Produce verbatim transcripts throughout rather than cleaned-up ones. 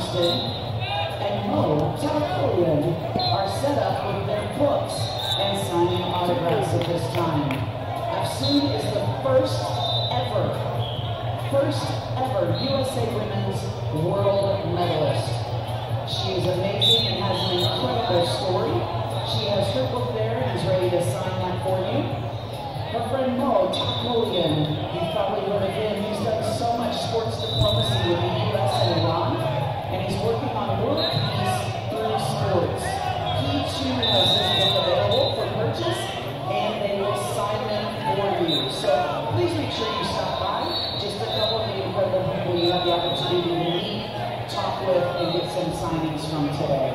Austin and Mo Tarakolian are set up with their books and signing autographs at this time. Afsoon is the first ever, first ever U S A Women's World Medalist. She is amazing and has an incredible story. She has her book there and is ready to sign that for you. Her friend Mo Tarakolian, you've probably heard of him. He's done so much sports diplomacy with the U S and Iran, and he's working on world peace through sports. He too has his book available for purchase, and they will sign them for you. So please make sure you stop by. Just a couple of the incredible people you have the opportunity to meet, talk with, and get some signings from today.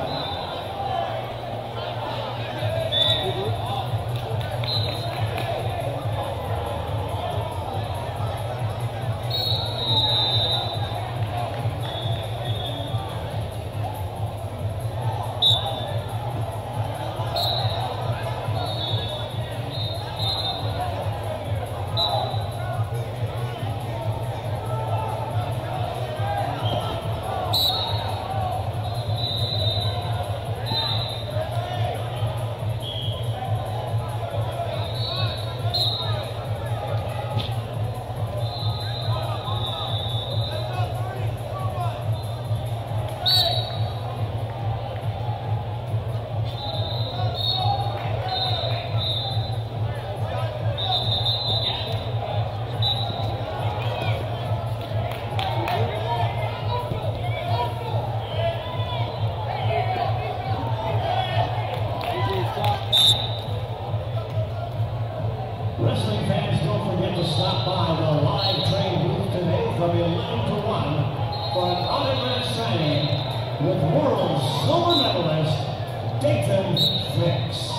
Wrestling fans, don't forget to stop by the live train booth today from eleven to one for an autograph signing with world silver medalist Daton Fix.